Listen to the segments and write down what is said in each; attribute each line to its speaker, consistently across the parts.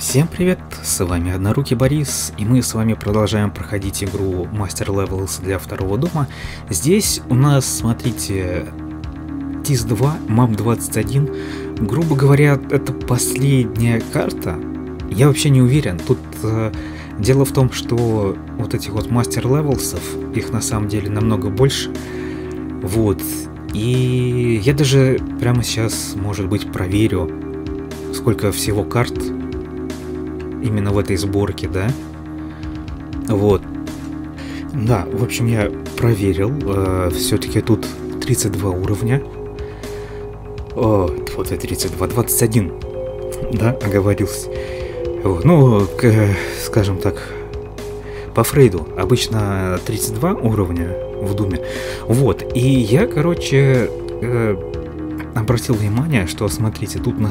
Speaker 1: Всем привет, с вами Однорукий Борис, и мы с вами продолжаем проходить игру Master Levels для второго дома. Здесь у нас, смотрите, TIS-2, Map 21. Грубо говоря, это последняя карта. Я вообще не уверен. Тут дело в том, что вот этих вот Master Levels'ов, их на самом деле намного больше. Вот. И я даже прямо сейчас, может быть, проверю, сколько всего карт именно в этой сборке, да? Вот. Да, в общем, я проверил. Все-таки тут 32 уровня. Вот и 32, 21. Да, оговорился. Вот. Ну, скажем так, по Фрейду обычно 32 уровня в Думе. Вот. И я, короче, обратил внимание, что, смотрите, тут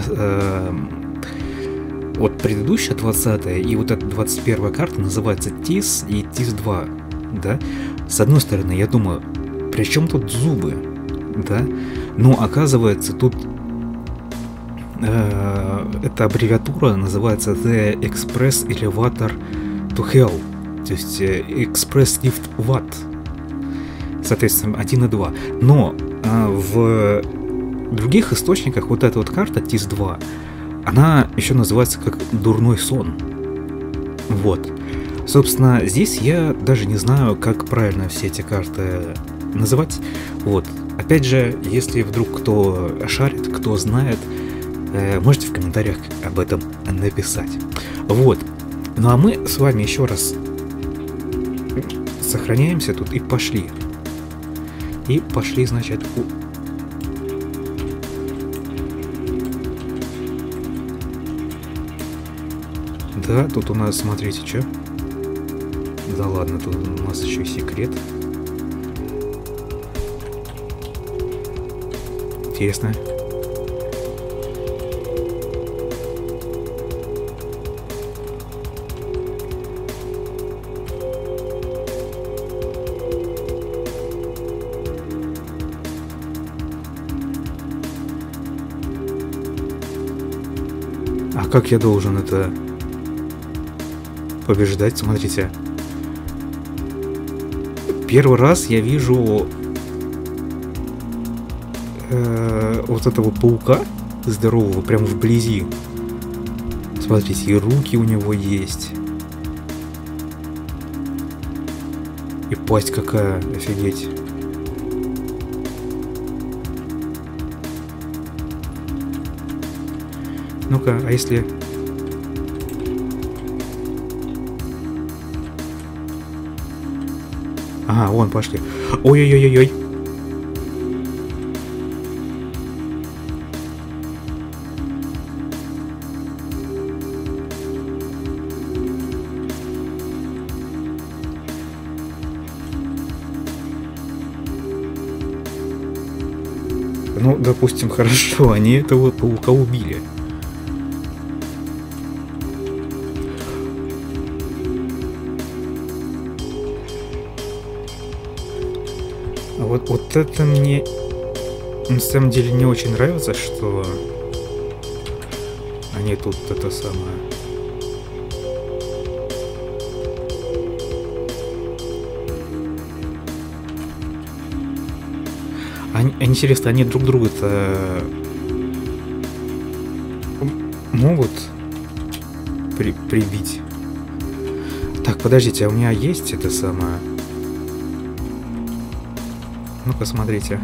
Speaker 1: вот предыдущая 20-я и вот эта 21-я карта называется TIS и TIS-2, да? С одной стороны, я думаю, при чем тут зубы, да? Но оказывается, тут эта аббревиатура называется The Express Elevator to Hell, то есть Express Lift Watt, соответственно, 1 и 2. Но в других источниках вот эта вот карта TIS-2, она еще называется как «Дурной сон». Вот. Собственно, здесь я даже не знаю, как правильно все эти карты называть. Вот. Опять же, если вдруг кто шарит, кто знает, можете в комментариях об этом написать. Вот. Ну а мы с вами еще раз сохраняемся тут и пошли. И пошли, значит, Да, тут у нас, смотрите, что? Да ладно, тут у нас еще и секрет. Интересно. А как я должен это побеждать? Смотрите. Первый раз я вижу вот этого паука здорового прямо вблизи. Смотрите, и руки у него есть. И пасть какая, офигеть. Ну-ка, а если... Ага, вон, пошли. Ой-ой-ой-ой-ой. Ну, допустим, хорошо, они этого паука убили. Вот это мне на самом деле не очень нравится, что они тут это самое. Интересно, они друг друга-то могут прибить? Так, подождите, а у меня есть это самое? Ну-ка, смотрите.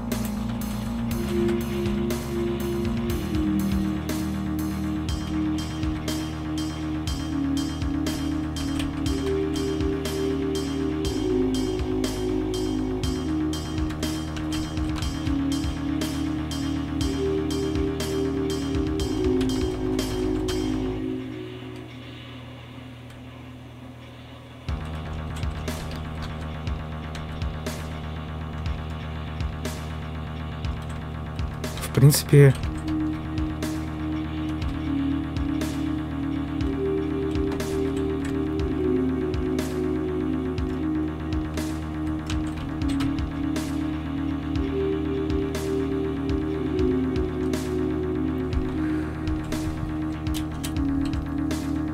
Speaker 1: В принципе,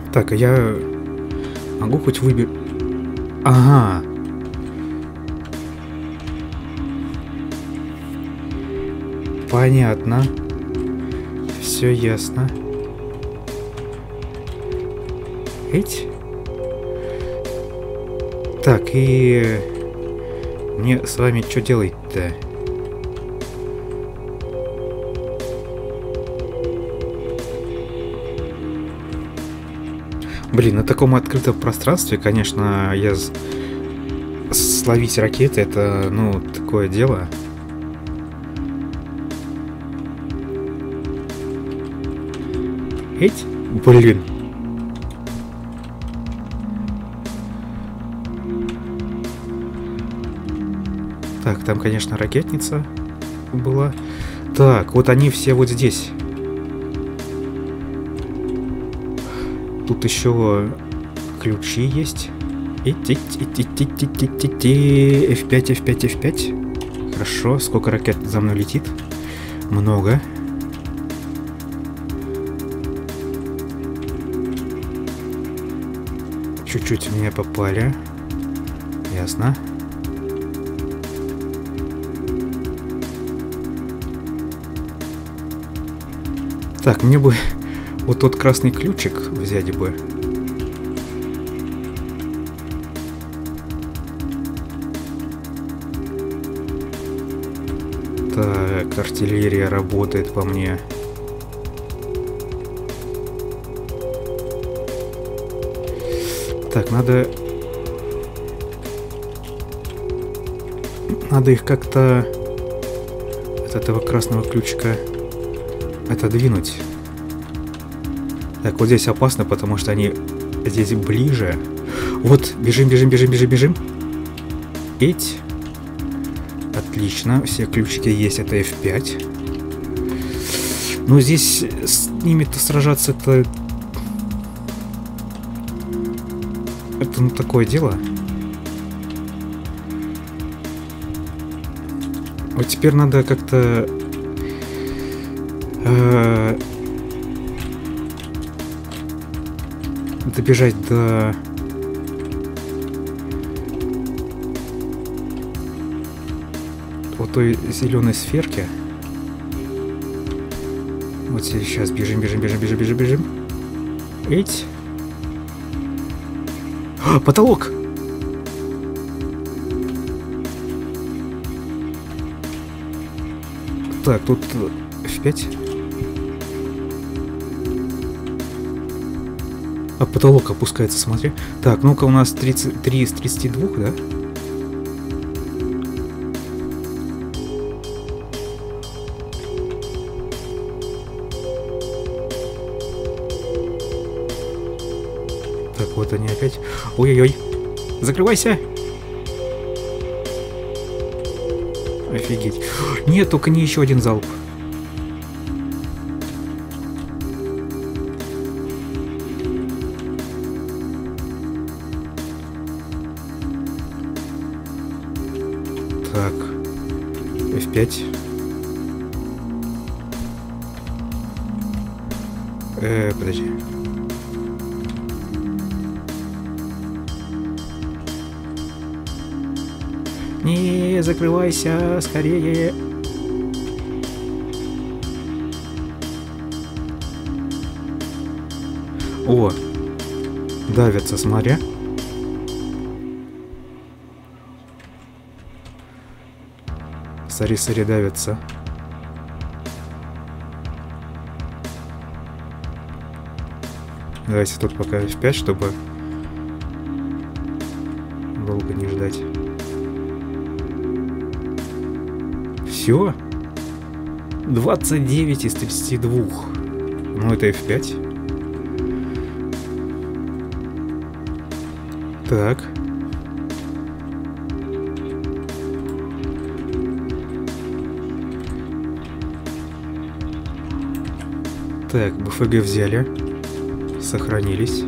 Speaker 1: Так, а я могу хоть выбить... Ага. Понятно. Все ясно. Эть. Так, и... Мне с вами что делать-то? Блин, на таком открытом пространстве, конечно, словить ракеты, это, ну, такое дело. Эть? Блин. Так, там, конечно, ракетница была. Так, вот они все вот здесь. Тут еще ключи есть. F5, F5, F5. Хорошо. Сколько ракет за мной летит? Много. Чуть-чуть в меня попали. Ясно. Так, мне бы вот тот красный ключик взять бы. Так, артиллерия работает по мне. Так, надо их как-то от этого красного ключика отодвинуть. Так, вот здесь опасно, потому что они здесь ближе. Вот, бежим, бежим, бежим, бежим, бежим. Эть. Отлично, все ключики есть, это F5. Но здесь с ними-то сражаться-то... Это, ну, такое дело. Вот теперь надо как-то... добежать до... вот той зеленой сферки. Вот сейчас бежим, бежим, бежим, бежим, бежим, бежим. Эть. А, потолок! Так, тут F5. А потолок опускается, смотри. Так, ну-ка, у нас 33 из 32, да? Так, вот они опять. Ой-ой-ой. Закрывайся! Офигеть. Нет, только не еще один залп. Так. F5. Подожди. Не, закрывайся, скорее. О, давятся, смотря. Сари-сари давятся. Давайте тут пока F5, чтобы долго не ждать. Все? 29 из 32. Ну, это F5. Так. Так, БФГ взяли. Сохранились.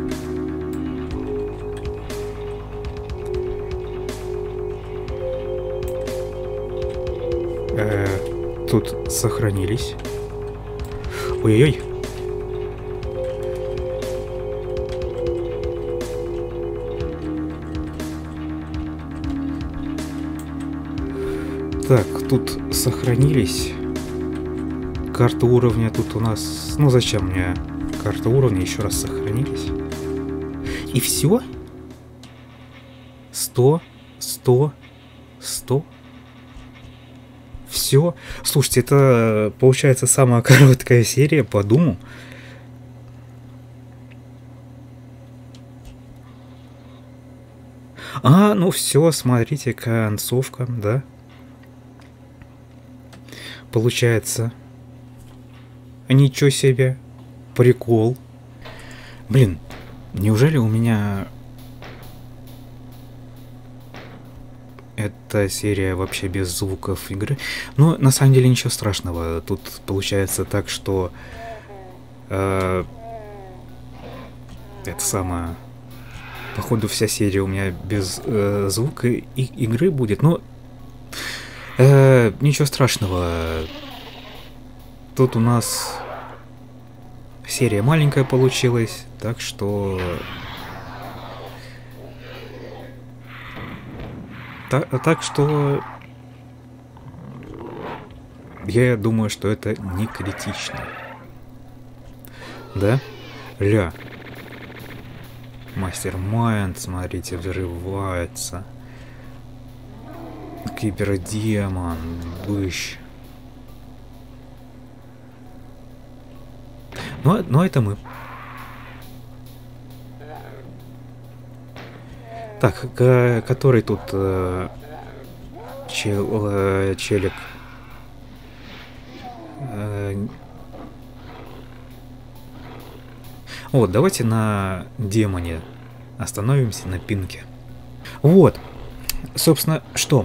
Speaker 1: Тут сохранились. Ой-ой-ой. Так, тут сохранились. Карта уровня тут у нас... Ну зачем мне карта уровня? Еще раз сохранились. И все? 100, 100, 100. Все. Слушайте, это получается самая короткая серия по Думу. А, ну все, смотрите, концовка, да. Получается. Ничего себе. Прикол. Блин, неужели у меня... Эта серия вообще без звуков игры? Ну, на самом деле ничего страшного. Тут получается так, что... это самое... Походу вся серия у меня без звука игры будет. Но... ничего страшного. Тут у нас... Серия маленькая получилась, так что... Так что... Я думаю, что это не критично. Да? Ля. Мастер-майнд, смотрите, взрывается. Кибердемон, быщ. Но это мы. Так, который тут челик? Вот, давайте на демоне остановимся, на пинке. Вот, собственно, что?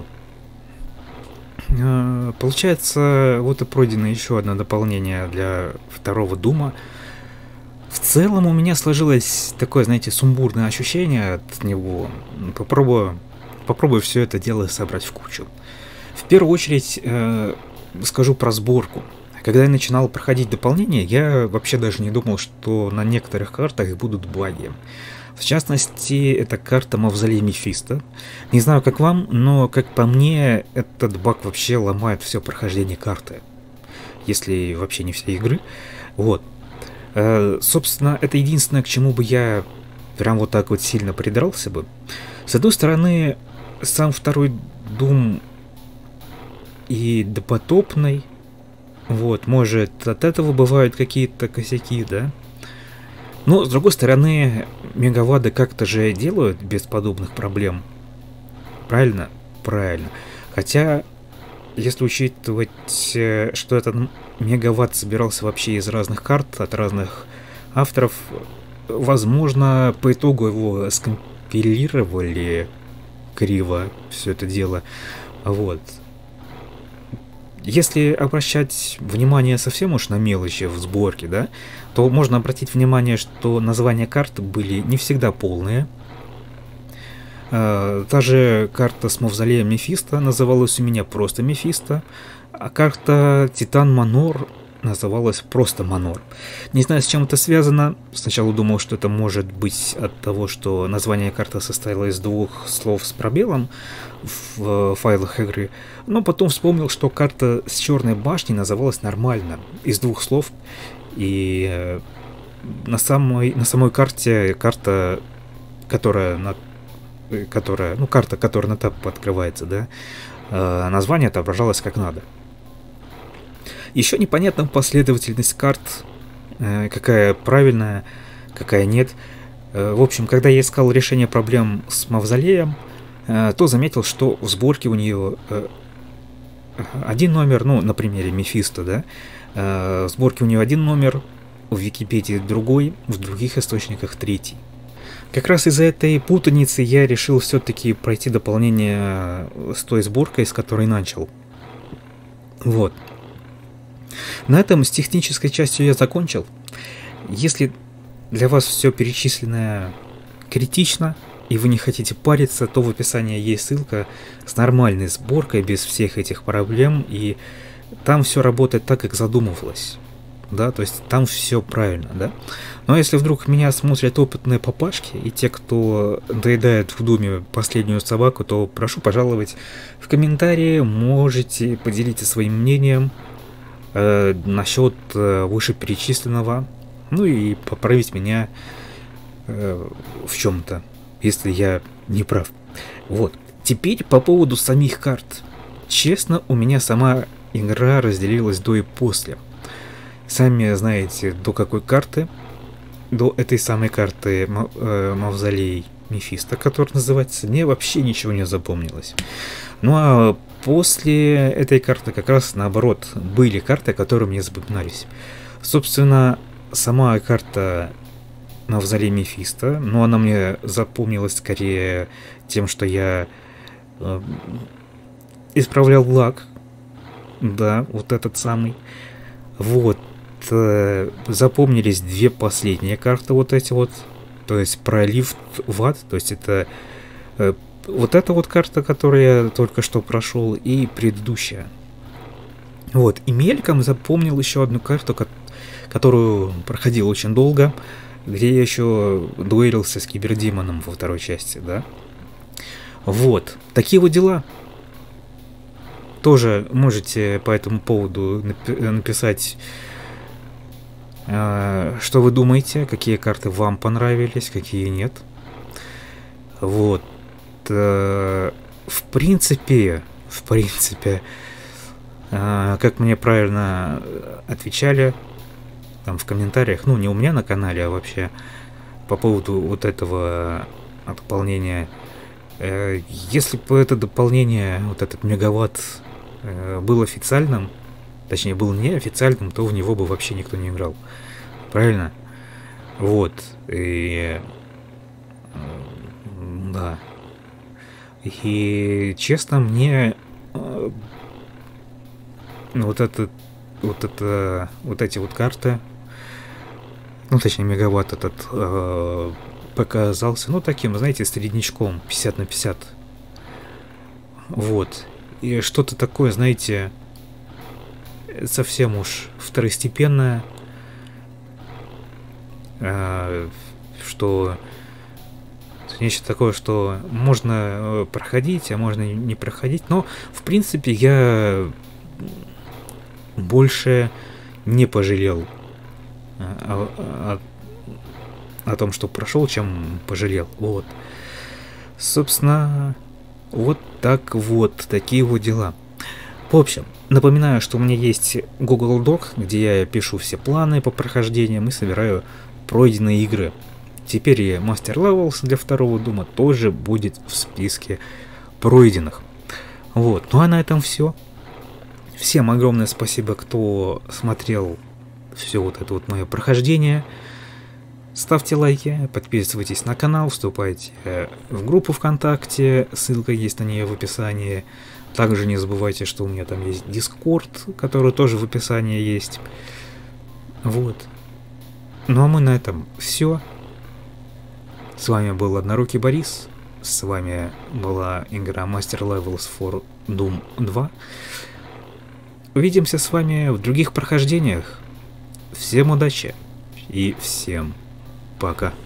Speaker 1: Получается, вот и пройдено еще одно дополнение для второго Дума. В целом у меня сложилось такое, знаете, сумбурное ощущение от него. Попробую все это дело собрать в кучу. В первую очередь скажу про сборку. Когда я начинал проходить дополнение, я вообще даже не думал, что на некоторых картах будут баги. В частности, это карта Мавзолей Мефисто. Не знаю, как вам, но, как по мне, этот баг вообще ломает все прохождение карты. Если вообще не все игры. Вот. Собственно, это единственное, к чему бы я прям вот так вот сильно придрался бы. С одной стороны, сам второй Doom и допотопный. Вот, может, от этого бывают какие-то косяки, да? Но, с другой стороны, мегавады как-то же делают без подобных проблем. Правильно? Правильно. Хотя, если учитывать, что этот мегаватт собирался вообще из разных карт, от разных авторов, возможно, по итогу его скомпилировали криво, все это дело. Вот. Если обращать внимание совсем уж на мелочи в сборке, да, то можно обратить внимание, что названия карт были не всегда полные. Та же карта с Мавзолеем Мефисто называлась у меня просто Мефисто, а карта Титан Манор называлась просто Манор. Не знаю, с чем это связано. Сначала думал, что это может быть от того, что название карты состояло из двух слов с пробелом в файлах игры, но потом вспомнил, что карта с черной башней называлась нормально, из двух слов, и на самой карте, карта, которая на тап открывается, да, название отображалось как надо. Еще непонятна последовательность карт, какая правильная, какая нет. В общем, когда я искал решение проблем с Мавзолеем, то заметил, что в сборке у нее один номер, ну, на примере Мефисто, да, в сборке у нее один номер, в Википедии другой, в других источниках третий. Как раз из-за этой путаницы я решил все-таки пройти дополнение с той сборкой, с которой начал. Вот. На этом с технической частью я закончил. Если для вас все перечисленное критично, и вы не хотите париться, то в описании есть ссылка с нормальной сборкой, без всех этих проблем, и там все работает так, как задумывалось. да, то есть там все правильно, да. Но если вдруг меня смотрят опытные папашки и те, кто доедает в Думе последнюю собаку, то прошу пожаловать в комментарии, можете поделиться своим мнением насчет вышеперечисленного, ну и поправить меня в чем-то, если я не прав. Вот. Теперь по поводу самих карт. Честно, у меня сама игра разделилась до и после. Сами знаете, до какой карты. До этой самой карты Мавзолей Мефисто, которая называется, мне вообще ничего не запомнилось. Ну а после этой карты как раз наоборот были карты, которые мне запоминались. Собственно, сама карта Мавзолей Мефисто, но она мне запомнилась скорее тем, что я исправлял лаг. Да, вот этот самый. Вот. Запомнились две последние карты вот эти вот. То есть про лифт в ад. То есть это вот эта вот карта, которую я только что прошел, и предыдущая. Вот. И мельком запомнил еще одну карту, которую проходил очень долго, где я еще дуэлился с кибердемоном во второй части, да. Вот. Такие вот дела. Тоже можете по этому поводу написать, что вы думаете, какие карты вам понравились, какие нет. Вот. В принципе, как мне правильно отвечали там в комментариях, ну не у меня на канале, а вообще по поводу вот этого дополнения. Если бы это дополнение, вот этот мегаватт, был официальным, точнее был неофициальным, то в него бы вообще никто не играл. Правильно? Вот. И да. И честно, мне вот эти вот карты, ну точнее мегаватт этот показался, ну таким, знаете, среднячком 50 на 50. Вот. И что-то такое, знаете, совсем уж второстепенное, что нечто такое, что можно проходить, а можно не проходить. Но, в принципе, я больше не пожалел о том, что прошел, чем пожалел. Вот. Собственно, вот так вот, такие вот дела. В общем, напоминаю, что у меня есть Google Doc, где я пишу все планы по прохождениям и собираю пройденные игры. Теперь и Master Levels для второго Дума тоже будет в списке пройденных. Вот, ну а на этом все. Всем огромное спасибо, кто смотрел все вот это вот мое прохождение. Ставьте лайки, подписывайтесь на канал, вступайте в группу ВКонтакте, ссылка есть на нее в описании. Также не забывайте, что у меня там есть Discord, который тоже в описании есть. Вот. Ну а мы на этом все. С вами был Однорукий Борис. С вами была игра Master Levels for Doom 2. Увидимся с вами в других прохождениях. Всем удачи и всем пока.